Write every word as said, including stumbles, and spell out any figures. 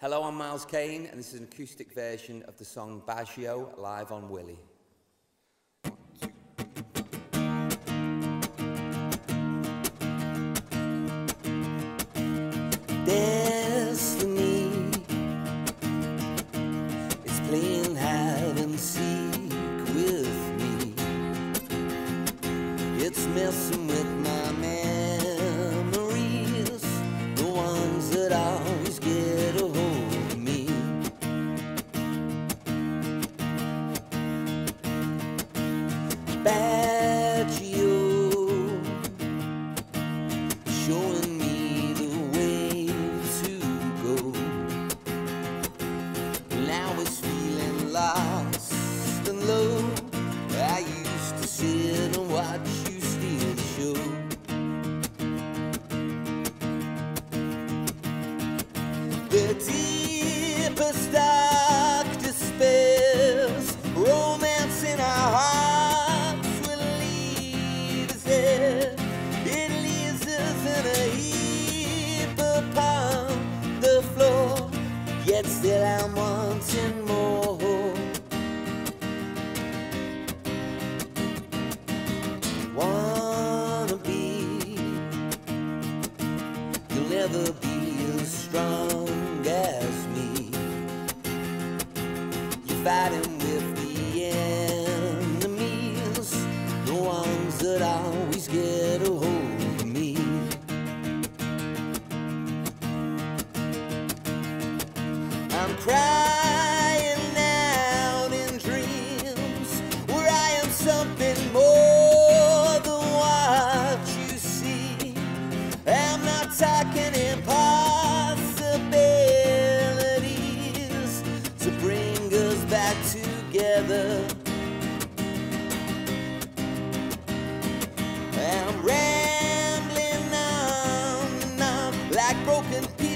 Hello, I'm Miles Kane, and this is an acoustic version of the song Baggio, live on Willy. Destiny is playing hide and seek with me. It's messing with my memories, the ones that always get a hold of me. Baggio, showing me the way to go. Now it's feeling lost and low. I used to sit and watch you steal the show. The deepest dark despairs, romance in our hearts will lead us there. It leaves us in a heap upon the floor, yet still I'm wanting more. Wanna be, you'll never be as strong as me. You're fighting with the enemies, the ones that always get a hold of me. I'm crying out in dreams where I am something more than what you see. I'm not talking impossibilities to bring us back together. I'm rambling on and on like broken pieces